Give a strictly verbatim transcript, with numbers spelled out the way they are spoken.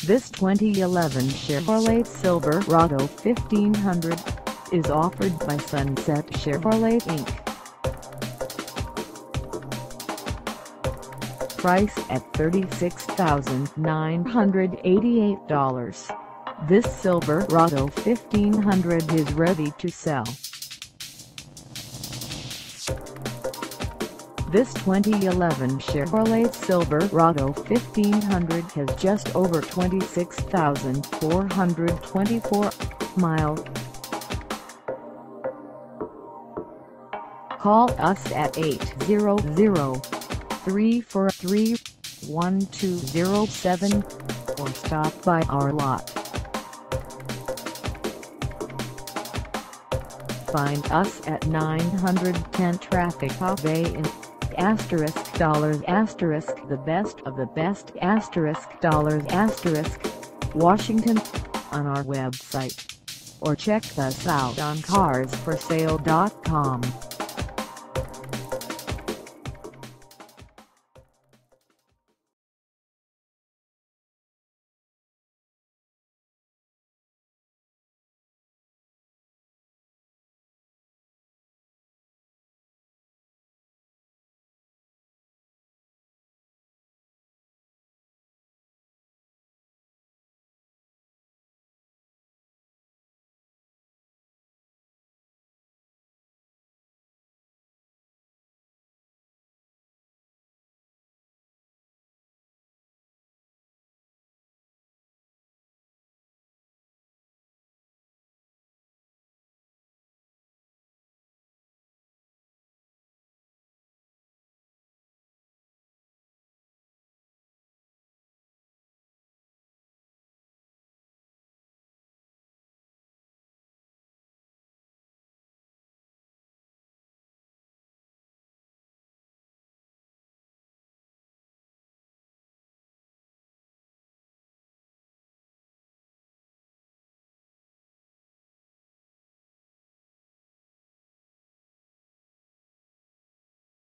This twenty eleven Chevrolet Silverado fifteen hundred is offered by Sunset Chevrolet Incorporated. Price at thirty-six thousand nine hundred eighty-eight dollars. This Silverado fifteen hundred is ready to sell. This twenty eleven Chevrolet Silverado fifteen hundred has just over twenty-six thousand four hundred twenty-four miles. Call us at eight hundred, three four three, one two zero seven or stop by our lot. Find us at nine ten Traffic Ave in asterisk dollars asterisk the best of the best asterisk dollars asterisk Washington on our website, or check us out on cars for sale dot com.